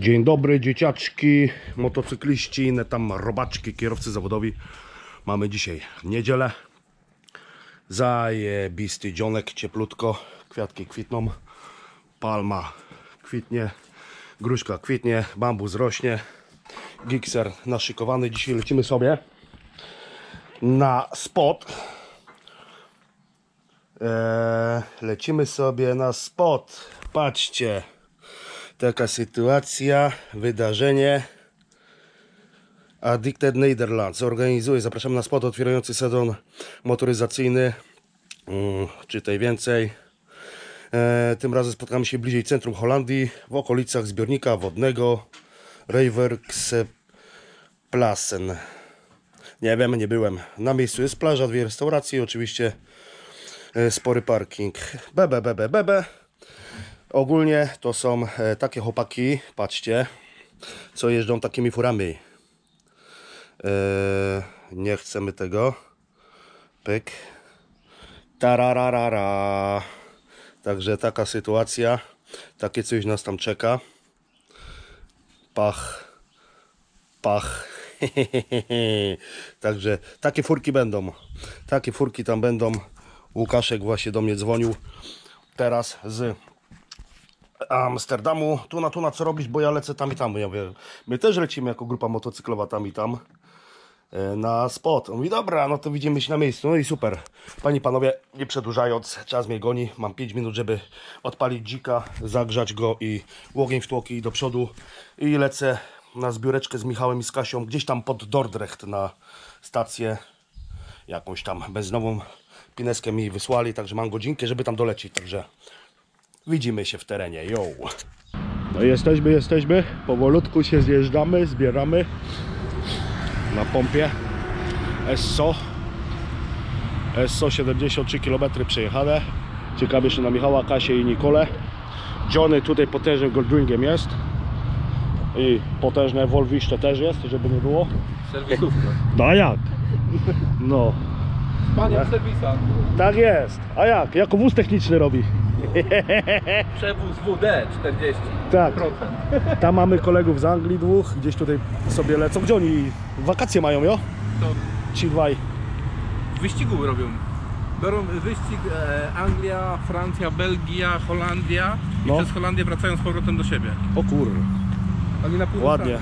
Dzień dobry dzieciaczki, motocykliści, inne tam robaczki, kierowcy zawodowi. Mamy dzisiaj niedzielę. Zajebisty dzionek, cieplutko, kwiatki kwitną, palma kwitnie, gruszka kwitnie, bambus rośnie, gikser naszykowany. Dzisiaj lecimy sobie na spot. Lecimy sobie na spot. Patrzcie, taka sytuacja, wydarzenie. Addicted Netherlands organizuje, zapraszamy na spot otwierający sezon motoryzacyjny. Czytaj więcej. Tym razem spotkamy się bliżej centrum Holandii, w okolicach zbiornika wodnego Rijkersplassen. Nie wiem, nie byłem. Na miejscu jest plaża, dwie restauracje, oczywiście spory parking. Bebe. Ogólnie to są takie chłopaki, patrzcie, co jeżdżą takimi furami. Nie chcemy tego. Pyk. Tararara. Także taka sytuacja. Takie coś nas tam czeka. Pach. Także takie furki będą. Takie furki tam będą. Łukaszek właśnie do mnie dzwonił teraz z Amsterdamu. Tu na co robisz, bo ja lecę tam i tam. Ja mówię, my też lecimy jako grupa motocyklowa tam i tam na spot. On mówi, dobra, no to widzimy się na miejscu. No i super. Panie i panowie, nie przedłużając, czas mnie goni. Mam 5 minut, żeby odpalić dzika, zagrzać go i ogień w tłoki do przodu. I lecę na zbióreczkę z Michałem i z Kasią, gdzieś tam pod Dordrecht na stację. Jakąś tam benzynową. Pineskę mi wysłali, także mam godzinkę, żeby tam dolecieć. Także widzimy się w terenie. Yo. No jesteśmy. Powolutku się zjeżdżamy, zbieramy na pompie Esso 73 km przejechane. Ciekawie jeszcze na Michała, Kasię i Nikolę. Johnny tutaj potężnym Goldwingiem jest i potężne Volviście też jest, żeby nie było. Serwisówka. No jak? No. Panie w serwisach. Tak jest. A jak? Jako wóz techniczny robi. Przewóz WD 40%. Tak. Tam mamy kolegów z Anglii dwóch, gdzieś tutaj sobie lecą. Gdzie oni wakacje mają, jo? To Ci dwaj. w wyścigu robią. Biorą wyścig Anglia, Francja, Belgia, Holandia i No. przez Holandię wracają z powrotem do siebie. O kur. Oni na pół Ładnie.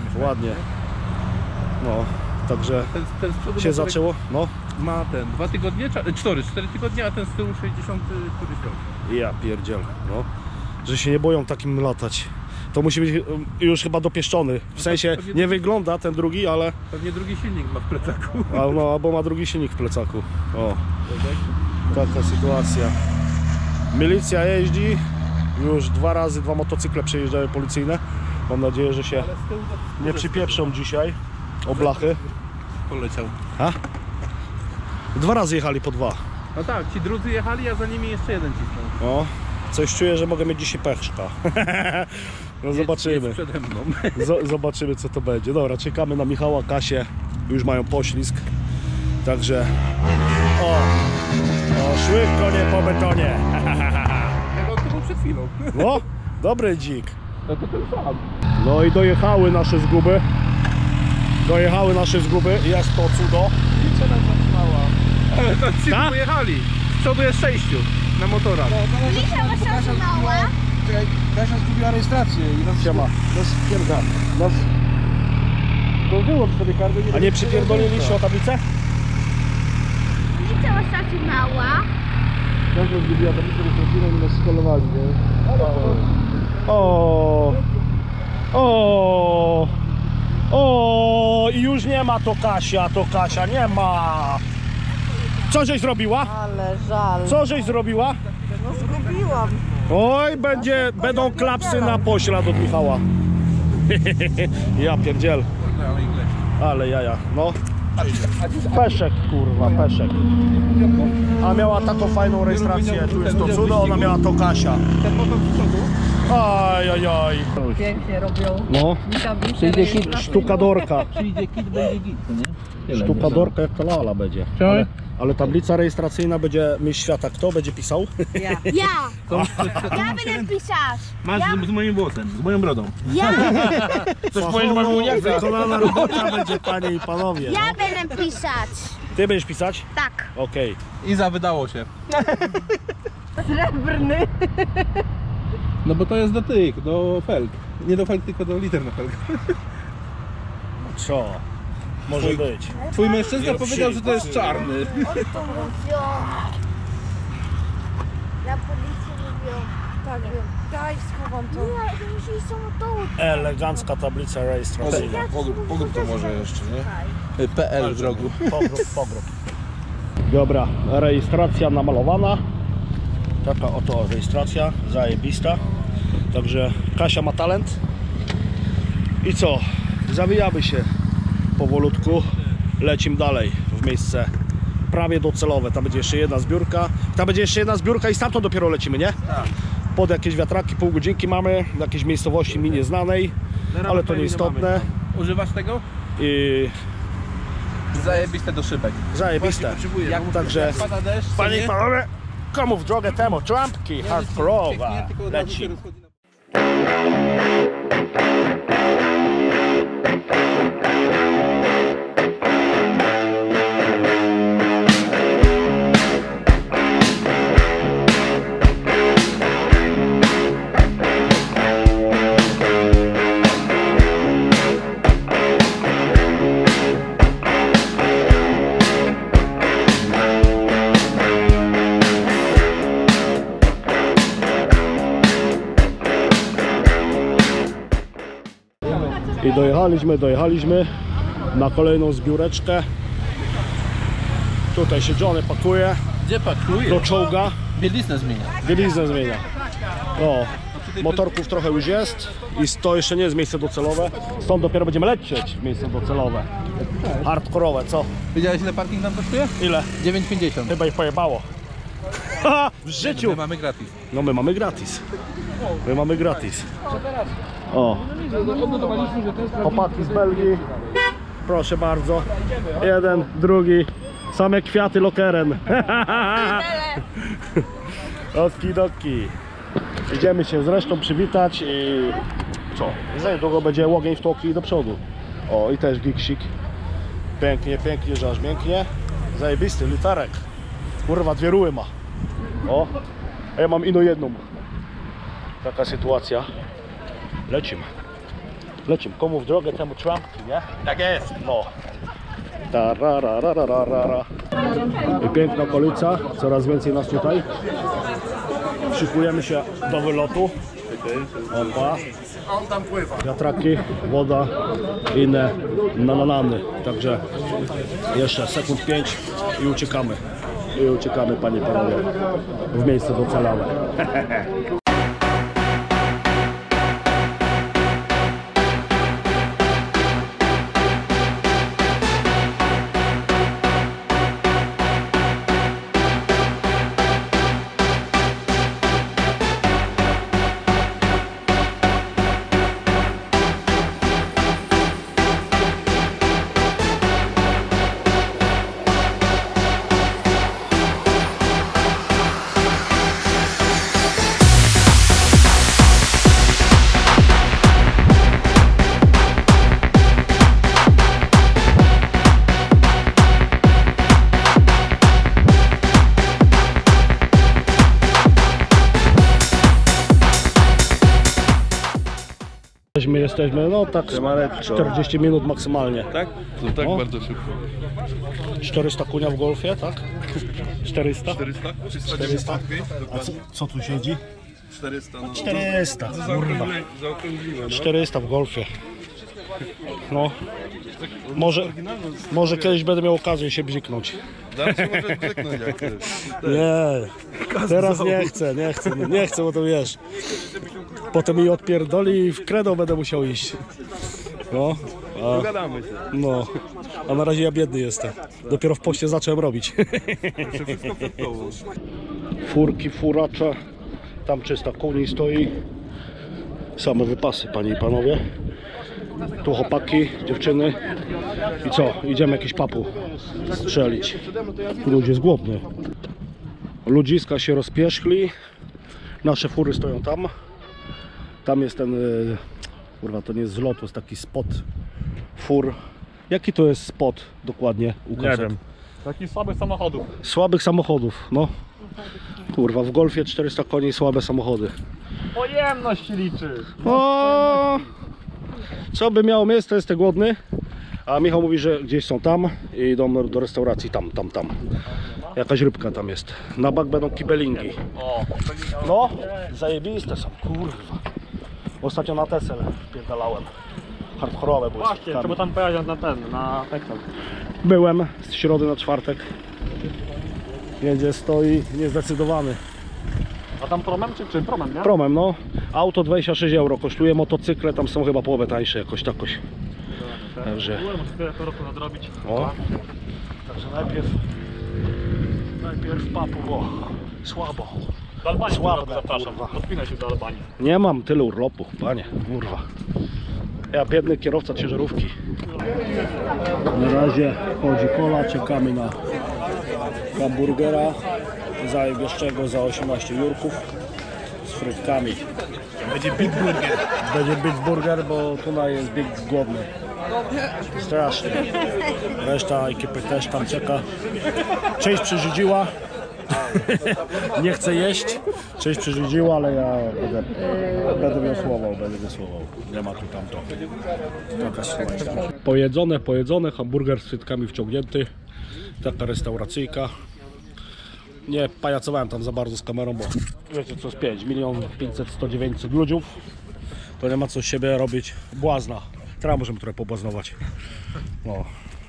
No, także Ten z przodu się motorek zaczęło. No. ma ten 2 tygodnie, 4 tygodnie, a ten z tyłu 60 któryś rok. Ja pierdziel. No. Że się nie boją takim latać. To musi być już chyba dopieszczony. W sensie nie wygląda ten drugi, ale Pewnie drugi silnik ma w plecaku. no, albo ma drugi silnik w plecaku. O. Taka sytuacja. Milicja jeździ. Już 2 razy 2 motocykle przejeżdżają policyjne. Mam nadzieję, że się Ale z tyłu nie przypieprzą dzisiaj o blachy. poleciał. Ha? 2 razy jechali po 2. No tak, ci drudzy jechali, a za nimi jeszcze jeden cisnął. O, coś czuję, że mogę mieć dzisiaj peszka. No zobaczymy. Jest przede mną. Zobaczymy, co to będzie. Dobra, czekamy na Michała, Kasię. Już mają poślizg. Także o szły konie po betonie. Tego to był przed chwilą. No, dobry dzik. No to ten sam. No i dojechały nasze zguby. Jest to cudo. Co nam zatrzymała? Ale to ci Tak? pojechali. Z przodu jest 6 na motorach. Lisia was zatrzymała. Czekaj, Kasia zgubiła rejestrację i nas Siema. spierdala. To wyłącz sobie kartę. A nie przypierdoliliście o tablicę? Lisia was zatrzymała. Kasia zgubiła tablicę rejestracyjną i nas skolowali, nie? I już nie ma to Kasia, nie ma. Co żeś zrobiła? Ale żal. Co żeś zrobiła? No zgubiłam. Oj, będą klapsy na poślad od Michała. Ja pierdziel. Ale jaja, no. Peszek, kurwa, peszek. A miała taką fajną rejestrację, tu jest to cudo, ona miała to Kasia. Ten motor z przodu. Ajajaj. Pięknie robią. No, Błyskawiczne rejestracje. sztukadorka. Przyjdzie kit, będzie git, nie? Sztuka dorka jak ta lala będzie. Ale tablica rejestracyjna będzie mistrz świata. Kto będzie pisał? Ja. Ja! Ja będę pisać! Masz z moim włosem, z moją brodą. Ja! Coś powiesz, masz mnie? Wykonana robota będzie, panie i panowie. Ja będę pisać! Ty będziesz pisać? Tak. Okej. Iza, wydało się. Srebrny. No bo to jest do tych, do felg. Nie do felg, tylko do liter na felg. Co? Może być. Twój mężczyzna powiedział, że to jest czarny. Na policji mówią. Tak, wiem. Daj, schowam to. Nie, to musi iść samochód. Elegancka tablica rejestracyjna. Pogród to może jeszcze, nie? PL w rogu. Pogród. Dobra, rejestracja namalowana. Taka oto rejestracja, zajebista. Także Kasia ma talent. I co? Zawijamy się powolutku. Lecimy dalej w miejsce prawie docelowe. Tam będzie jeszcze jedna zbiórka. Tam będzie jeszcze jedna zbiórka i stamtąd dopiero lecimy, nie? Tak. Pod jakieś wiatraki, pół godzinki mamy. W jakiejś miejscowości mi nieznanej. Ale to nieistotne. Używasz tego? I Zajebiste do szybek. zajebiste. Także Pada deszcz, co panie i nie? panowie, komu w drogę temu trampki hardkorowa Tylko od razu się leci. rozchodzi na... I dojechaliśmy na kolejną zbióreczkę. Tutaj się Johnny pakuje Gdzie pakuje? do czołga. Bieliznę zmienia. Bieliznę zmienia. O, motorków trochę już jest i to jeszcze nie jest miejsce docelowe. Stąd dopiero będziemy lecieć w miejsce docelowe. Hardkorowe, co? Wiedziałeś, ile parking nam kosztuje? Ile? 9,50. Chyba ich pojebało. Haha, w życiu! My mamy gratis. No my mamy gratis. My mamy gratis. O. Chłopaki z Belgii. Proszę bardzo. Jeden, drugi. Same kwiaty lokeren. Oskidoki. Idziemy się zresztą przywitać i co? Za niedługo będzie łogień w tłoki i do przodu. O, i też gigsik. Pięknie, pięknie, że aż mięknie. Zajebisty litarek. Kurwa, dwie ruły ma. O, a ja mam ino jedną. Taka sytuacja. Lecimy. Lecimy. Komu w drogę, temu trampki, nie? Tak jest. No. Tarararararara. I piękna okolica. Coraz więcej nas tutaj. Szykujemy się do wylotu. Opa. Wiatraki, woda, inne nanany. Także jeszcze sekund 5 i uciekamy. I uciekamy, panie i panowie, w miejsce docelowe. Jesteśmy, no tak 40 minut maksymalnie. Tak? To tak No. bardzo szybko. 400 kunia w golfie, tak? 400? 400? 400. A co tu siedzi? 400, no. 400, kurwa. Zaokrągliwe, no. 400 w golfie. No. Może kiedyś będę miał okazję się bziknąć. Zaraz się może brzeknąć jak chcesz. Nie, teraz nie chcę, bo to wiesz. Potem mi odpierdoli i w kredo będę musiał iść. No, Dogadamy się. no. A na razie ja biedny jestem. Dopiero w poście zacząłem robić. Jeszcze wszystko przed tobą. Furki, furacze. Tam 300 koni stoi. Same wypasy, panie i panowie. Tu chłopaki, dziewczyny. I co? Idziemy jakieś papu strzelić. Ludzie jest głodny. Ludziska się rozpierzchli. Nasze fury stoją tam. Tam jest ten... Kurwa, to nie jest zlot, to jest taki spot fur. Jaki to jest spot dokładnie? Nie wiem. Takich słabych samochodów. Słabych samochodów, no. Kurwa, w Golfie 400 koni, słabe samochody. Pojemność liczy. O, co by miało miejsce, jestem głodny. A Michał mówi, że gdzieś są tam i idą do restauracji tam. Jakaś rybka tam jest. Na bak będą kibelingi. No, zajebiste są, kurwa. Ostatnio na Tesel pierdalałem. Hardkorowe były. Właśnie, trzeba tam pojechać na Texas. Byłem z środy na czwartek. Jedzie, stoi niezdecydowany. A tam promem czy promem, nie? Promem, no. Auto 26 euro kosztuje, motocykle tam są chyba połowę tańsze jakoś takoś. Także... Muszę to roku nadrobić. O. Także najpierw papu, bo słabo. Do Albanii Słabe, zapraszam. kurwa. Podpinaj się do Albanii. Nie mam tyle urlopu, panie, kurwa. Ja biedny kierowca ciężarówki. Na razie chodzi kola, czekamy na hamburgera zajebieszczego za 18 jurków z frytkami. Będzie big burger. Będzie big burger, bo tutaj jest big głodny. Strasznie. Reszta ekipy też tam czeka. Część przyrządziła. Nie chcę jeść. Część przyrządziła, ale ja będę wiosłował. Nie ma tu tamto. Taka sytuacja. Pojedzone, hamburger z frytkami wciągnięty. Taka restauracyjka. Nie pajacowałem tam za bardzo z kamerą, bo wiecie co jest 5 500 100 900 ludziów. To nie ma co z siebie robić błazna. Teraz możemy trochę pobłaznować. No.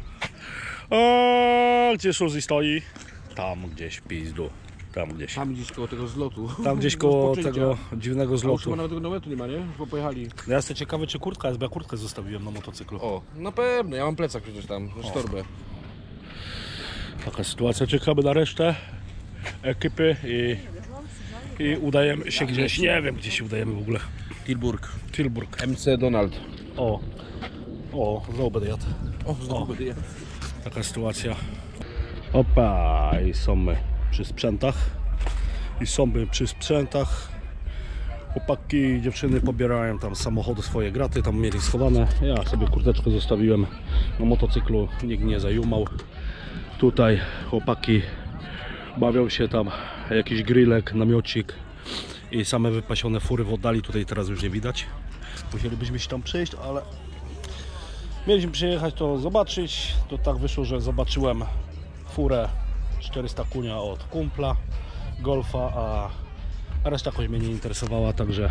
Gdzie Suzy stoi? Tam gdzieś w pizdu. Tam gdzieś. Tam gdzieś koło tego zlotu. Tam gdzieś koło tego dziwnego zlotu. Chyba nawet tego namiotу nie ma, nie? Bo pojechali. Ja jestem ciekawy, czy kurtka jest, bo ja kurtkę zostawiłem na motocyklu. O, na pewno, ja mam plecak przecież tam, torbę. Taka sytuacja, czekamy na resztę ekipy i udajemy się gdzieś, nie wiem gdzie się udajemy w ogóle. Tilburg. MC Donald. O, znowu będę jadł. Znowu będę jadł. Taka sytuacja. Opa, i są my przy sprzętach. Chłopaki i dziewczyny pobierają tam samochody, swoje graty, tam mieli schowane. Ja sobie kurteczkę zostawiłem na motocyklu, nikt nie zajumał. Tutaj chłopaki bawią się tam, jakiś grillek, namiocik i same wypasione fury w oddali, tutaj teraz już nie widać. Musielibyśmy się tam przejść, ale mieliśmy przyjechać to zobaczyć. To tak wyszło, że zobaczyłem furę 400 kunia od kumpla Golfa, a reszta jakoś mnie nie interesowała, także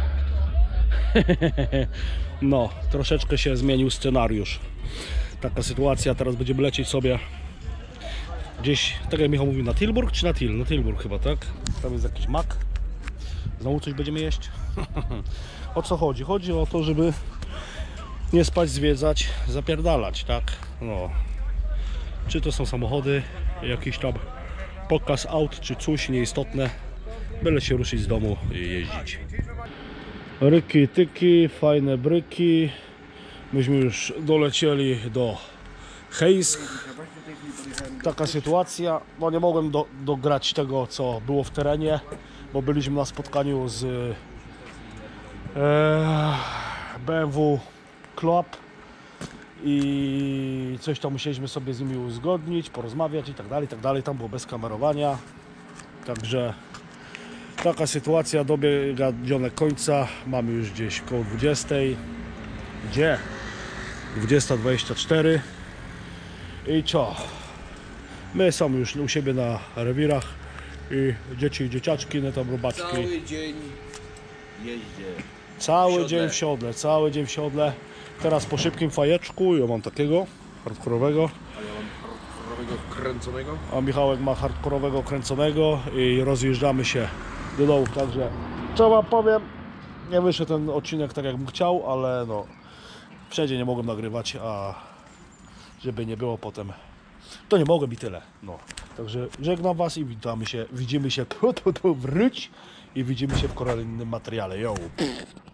no, troszeczkę się zmienił scenariusz. Taka sytuacja, teraz będziemy lecieć sobie gdzieś, tak jak Michał mówił, na Tilburg czy na Til? Na Tilburg chyba, tak? Tam jest jakiś mak. Znowu coś będziemy jeść. O co chodzi? Chodzi o to, żeby nie spać, zwiedzać, zapierdalać, tak? No. Czy to są samochody, jakiś tam pokaz aut, czy coś nieistotne. Byle się ruszyć z domu i jeździć. Ryki, tyki, fajne bryki. Myśmy już dolecieli do Heisk. Taka sytuacja, no nie mogłem dograć tego, co było w terenie, bo byliśmy na spotkaniu z BMW Club i coś tam musieliśmy sobie z nimi uzgodnić, porozmawiać i tak dalej, tam było bez kamerowania, także taka sytuacja dobiega dzionek końca, mamy już gdzieś koło 20, gdzie? 20:24 i co? My są już u siebie na rewirach i dzieci i dzieciaczki, no tam robaczki. Cały dzień jeździe. Cały dzień w siodle. Teraz po szybkim fajeczku, ja mam takiego hardkorowego. A ja mam hardkorowego kręconego. A Michałek ma hardkorowego kręconego i rozjeżdżamy się do dołu, także co wam powiem, nie wyszedł ten odcinek tak jak bym chciał, ale no wszędzie nie mogłem nagrywać, a żeby nie było potem, to nie mogłem i tyle. No. Także żegnam was i widzimy się wróć i widzimy się w kolejnym materiale. Yo.